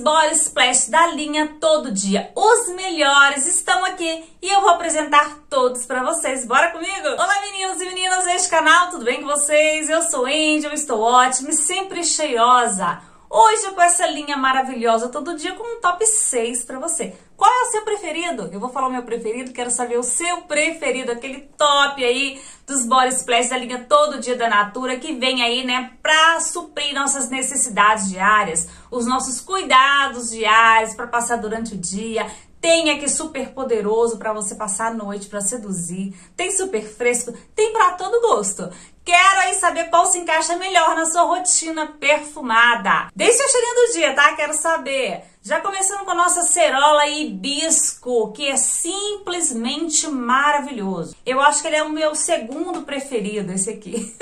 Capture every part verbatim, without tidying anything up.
Body Splash da linha Todo Dia. Os melhores estão aqui e eu vou apresentar todos pra vocês. Bora comigo? Olá meninos e meninas deste canal, tudo bem com vocês? Eu sou Andy, eu estou ótima e sempre cheiosa. Hoje com essa linha maravilhosa Todo Dia com um top seis pra você. Qual é o seu preferido? Eu vou falar o meu preferido, quero saber o seu preferido, aquele top aí dos Body Splash da linha Todo Dia da Natura, que vem aí, né, pra suprir nossas necessidades diárias, os nossos cuidados diários para passar durante o dia. Tem aqui super poderoso para você passar a noite, para seduzir. Tem super fresco, tem para todo gosto. Quero aí saber qual se encaixa melhor na sua rotina perfumada. Deixe o cheirinho do dia, tá? Quero saber. Já começando com a nossa Cerola Hibisco, que é simplesmente maravilhoso. Eu acho que ele é o meu segundo preferido, esse aqui.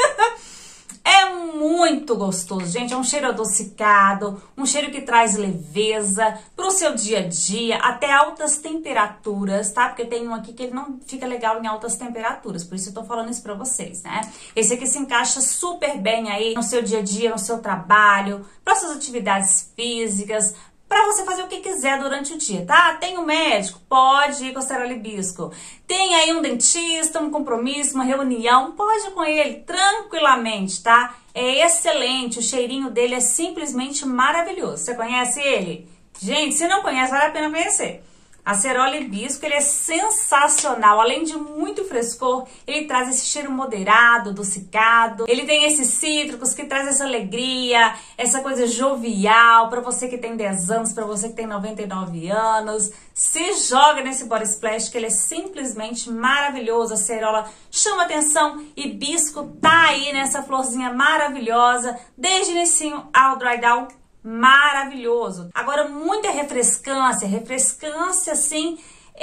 É muito gostoso, gente, é um cheiro adocicado, um cheiro que traz leveza pro seu dia a dia, até altas temperaturas, tá? Porque tem um aqui que ele não fica legal em altas temperaturas, por isso eu tô falando isso pra vocês, né? Esse aqui se encaixa super bem aí no seu dia a dia, no seu trabalho, para suas atividades físicas, para você fazer o que quiser durante o dia, tá? Tem um médico? Pode ir com a Cerola Hibisco. Tem aí um dentista, um compromisso, uma reunião? Pode ir com ele tranquilamente, tá? É excelente, o cheirinho dele é simplesmente maravilhoso. Você conhece ele? Gente, se não conhece, vale a pena conhecer. A Cerola Hibisco, ele é sensacional, além de muito frescor, ele traz esse cheiro moderado, adocicado, ele tem esses cítricos que traz essa alegria, essa coisa jovial, para você que tem dez anos, para você que tem noventa e nove anos, se joga nesse Body Splash que ele é simplesmente maravilhoso. A Cerola chama atenção, Hibisco tá aí nessa florzinha maravilhosa, desde o inicinho ao dry down, maravilhoso. Agora, muita refrescância, refrescância assim,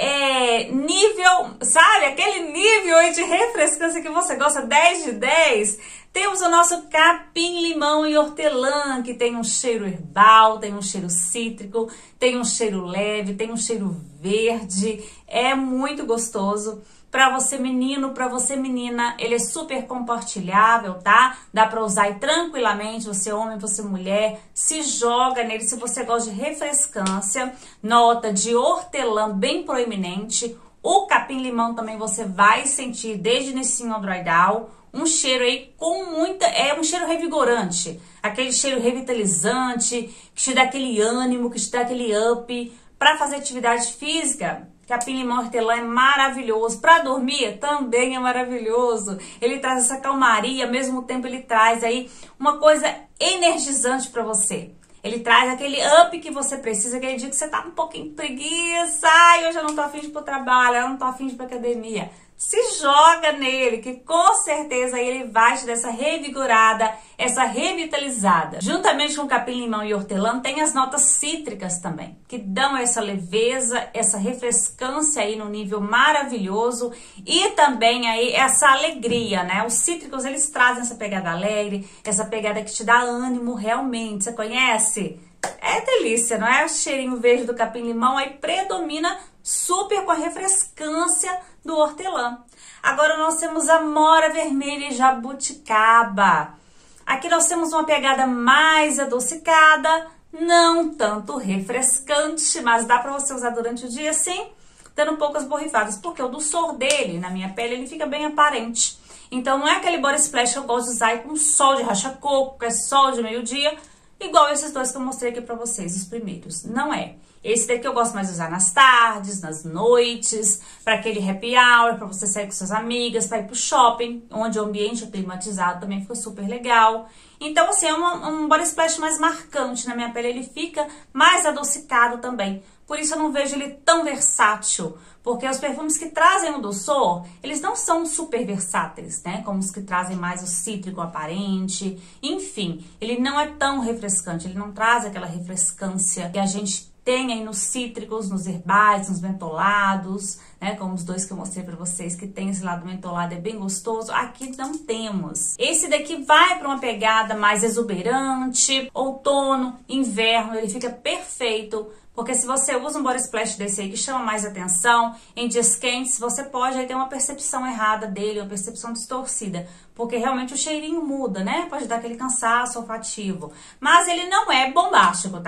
é, nível, sabe? Aquele nível aí de refrescância que você gosta, dez de dez. Temos o nosso capim limão e hortelã, que tem um cheiro herbal, tem um cheiro cítrico, tem um cheiro leve, tem um cheiro verde, é muito gostoso. Pra você menino, pra você menina, ele é super compartilhável, tá? Dá pra usar aí tranquilamente, você homem, você mulher, se joga nele se você gosta de refrescância, nota de hortelã bem proeminente. O capim-limão também você vai sentir desde inicinho ao dry down, um cheiro aí com muita, é um cheiro revigorante, aquele cheiro revitalizante, que te dá aquele ânimo, que te dá aquele up pra fazer atividade física. Capim-limão hortelã é maravilhoso. Para dormir também é maravilhoso. Ele traz essa calmaria, ao mesmo tempo ele traz aí uma coisa energizante para você. Ele traz aquele up que você precisa, aquele dia que você tá um pouquinho preguiça. Ai, hoje eu não tô afim de ir pro trabalho, eu não tô afim de ir pra academia. Se joga nele, que com certeza aí ele vai te dar essa revigorada, essa revitalizada. Juntamente com o capim-limão e hortelã, tem as notas cítricas também, que dão essa leveza, essa refrescância aí no nível maravilhoso e também aí essa alegria, né? Os cítricos, eles trazem essa pegada alegre, essa pegada que te dá ânimo realmente. Você conhece? É delícia, não é? O cheirinho verde do capim-limão aí predomina super com a refrescância do hortelã. Agora nós temos a mora vermelha e jabuticaba. Aqui nós temos uma pegada mais adocicada, não tanto refrescante, mas dá para você usar durante o dia sim, dando poucas borrifadas, porque o dulçor dele, na minha pele, ele fica bem aparente. Então não é aquele body splash que eu gosto de usar aí com sol de racha-coco, que é sol de meio-dia, igual esses dois que eu mostrei aqui pra vocês, os primeiros. Não é. Esse daqui eu gosto mais de usar nas tardes, nas noites, para aquele happy hour, para você sair com suas amigas, para ir pro shopping, onde o ambiente é climatizado também fica super legal. Então, assim, é um, um body splash mais marcante na minha pele, ele fica mais adocicado também. Por isso eu não vejo ele tão versátil, porque os perfumes que trazem o dulçor, eles não são super versáteis, né? Como os que trazem mais o cítrico aparente, enfim, ele não é tão refrescante, ele não traz aquela refrescância que a gente tem aí nos cítricos, nos herbais, nos mentolados, né? Como os dois que eu mostrei pra vocês, que tem esse lado mentolado, é bem gostoso. Aqui não temos. Esse daqui vai pra uma pegada mais exuberante, outono, inverno, ele fica perfeito. Porque se você usa um body splash desse aí que chama mais atenção, em dias quentes, você pode aí ter uma percepção errada dele, uma percepção distorcida. Porque realmente o cheirinho muda, né? Pode dar aquele cansaço olfativo. Mas ele não é bombástico, tá?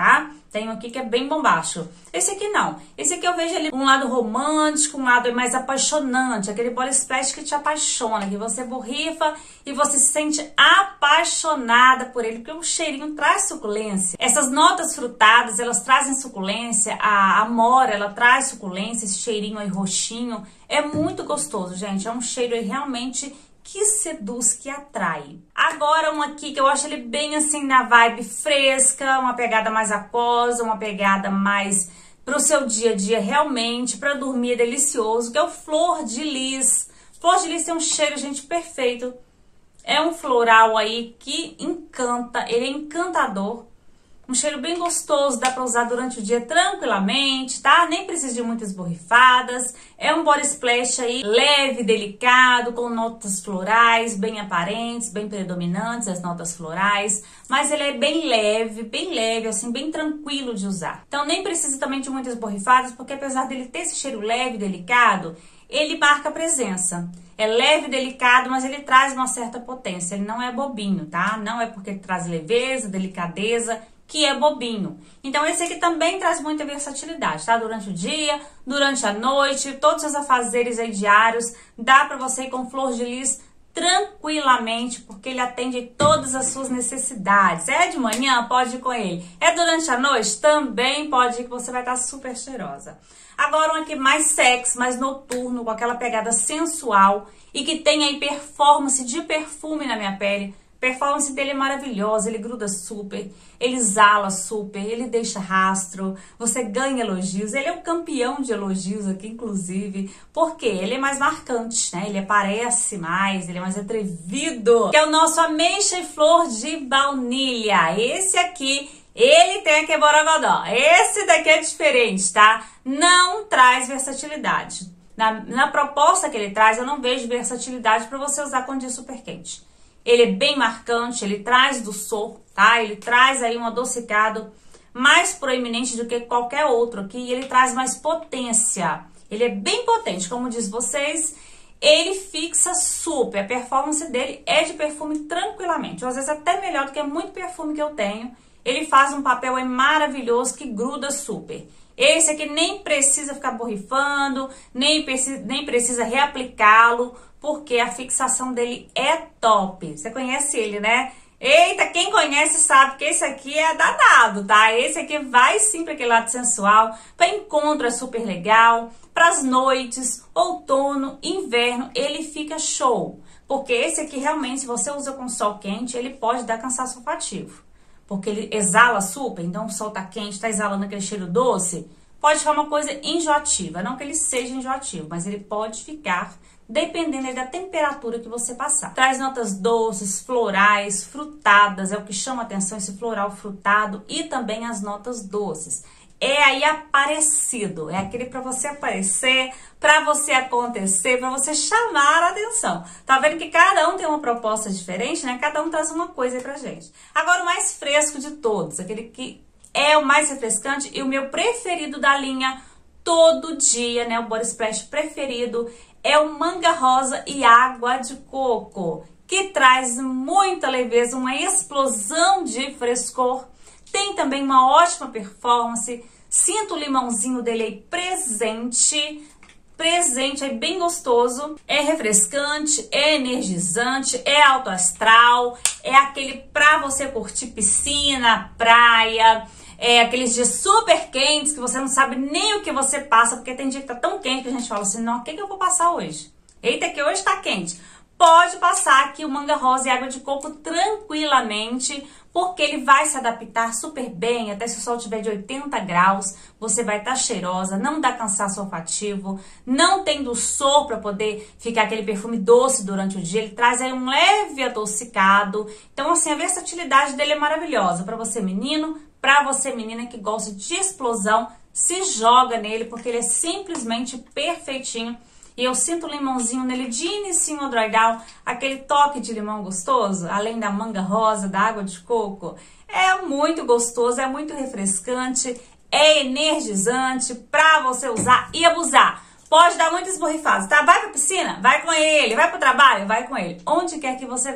Tem um aqui que é bem bombástico. Esse aqui não. Esse aqui eu vejo ele um lado romântico, um lado mais apaixonante. Aquele body splash que te apaixona, que você borrifa e você se sente apaixonada por ele, porque o cheirinho traz suculência. Essas notas frutadas, elas trazem suculência. A amora, ela traz suculência, esse cheirinho aí roxinho. É muito gostoso, gente. É um cheiro aí realmente que seduz, que atrai. Agora um aqui que eu acho ele bem assim na vibe fresca, uma pegada mais aquosa, uma pegada mais pro seu dia a dia realmente, para dormir é delicioso, que é o Flor de Lis. Flor de Lis tem um cheiro, gente, perfeito. É um floral aí que encanta, ele é encantador. Um cheiro bem gostoso, dá pra usar durante o dia tranquilamente, tá? Nem precisa de muitas borrifadas. É um body splash aí leve, delicado, com notas florais bem aparentes, bem predominantes as notas florais. Mas ele é bem leve, bem leve, assim, bem tranquilo de usar. Então nem precisa também de muitas borrifadas, porque apesar dele ter esse cheiro leve, delicado, ele marca presença. É leve, delicado, mas ele traz uma certa potência. Ele não é bobinho, tá? Não é porque ele traz leveza, delicadeza, que é bobinho. Então esse aqui também traz muita versatilidade, tá? Durante o dia, durante a noite, todos os afazeres aí diários, dá pra você ir com Flor de Lis tranquilamente, porque ele atende todas as suas necessidades. É de manhã, pode ir com ele. É durante a noite, também pode ir, que você vai estar super cheirosa. Agora um aqui mais sexy, mais noturno, com aquela pegada sensual e que tem aí performance de perfume na minha pele. A performance dele é maravilhosa, ele gruda super, ele exala super, ele deixa rastro, você ganha elogios. Ele é o campeão de elogios aqui, inclusive, porque ele é mais marcante, né? Ele aparece mais, ele é mais atrevido. Que é o nosso Ameixa e Flor de Baunilha. Esse aqui, ele tem aqui borogodó. Esse daqui é diferente, tá? Não traz versatilidade. Na, na proposta que ele traz, eu não vejo versatilidade para você usar com dia super quente. Ele é bem marcante, ele traz doçor, tá? Ele traz aí um adocicado mais proeminente do que qualquer outro aqui. E ele traz mais potência. Ele é bem potente, como diz vocês. Ele fixa super. A performance dele é de perfume tranquilamente. Às vezes até melhor do que muito perfume que eu tenho. Ele faz um papel aí maravilhoso que gruda super. Esse aqui nem precisa ficar borrifando, nem precisa, nem precisa reaplicá-lo, porque a fixação dele é top. Você conhece ele, né? Eita, quem conhece sabe que esse aqui é danado, tá? Esse aqui vai sim para aquele lado sensual, para encontro é super legal, para as noites, outono, inverno, ele fica show. Porque esse aqui realmente, se você usa com sol quente, ele pode dar cansaço olfativo. Porque ele exala super, então o sol tá quente, tá exalando aquele cheiro doce, pode ficar uma coisa enjoativa. Não que ele seja enjoativo, mas ele pode ficar dependendo aí da temperatura que você passar. Traz notas doces, florais, frutadas, é o que chama atenção, esse floral frutado, e também as notas doces. É aí aparecido, é aquele para você aparecer, para você acontecer, para você chamar a atenção. Tá vendo que cada um tem uma proposta diferente, né? Cada um traz uma coisa aí pra gente. Agora o mais fresco de todos, aquele que é o mais refrescante e o meu preferido da linha todo dia, né? O body splash preferido é o Manga Rosa e Água de Coco, que traz muita leveza, uma explosão de frescor. Tem também uma ótima performance. Sinto o limãozinho dele aí presente. Presente, é bem gostoso. É refrescante, é energizante, é alto astral. É aquele pra você curtir piscina, praia. É aqueles dias super quentes que você não sabe nem o que você passa. Porque tem dia que tá tão quente que a gente fala assim, não, o que, que eu vou passar hoje? Eita, que hoje tá quente. Pode passar aqui o Manga Rosa e Água de Coco tranquilamente, porque ele vai se adaptar super bem, até se o sol tiver de oitenta graus, você vai estar cheirosa, não dá cansaço olfativo, não tem doçor para poder ficar aquele perfume doce durante o dia, ele traz aí um leve adocicado. Então assim, a versatilidade dele é maravilhosa, para você menino, para você menina que gosta de explosão, se joga nele, porque ele é simplesmente perfeitinho. E eu sinto o limãozinho nele de inicinho ao dry down, aquele toque de limão gostoso, além da manga rosa, da água de coco. É muito gostoso, é muito refrescante, é energizante pra você usar e abusar. Pode dar muitas borrifadas, tá? Vai pra piscina? Vai com ele. Vai pro trabalho? Vai com ele. Onde quer que você vá.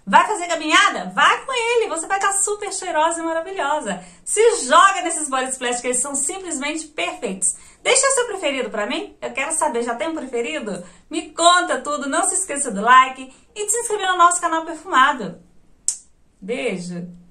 Vai fazer caminhada? Vai com ele, você vai estar super cheirosa e maravilhosa. Se joga nesses body splash, que eles são simplesmente perfeitos. Deixa o seu preferido pra mim, eu quero saber, já tem um preferido? Me conta tudo, não se esqueça do like e de se inscrever no nosso canal Perfumado. Beijo!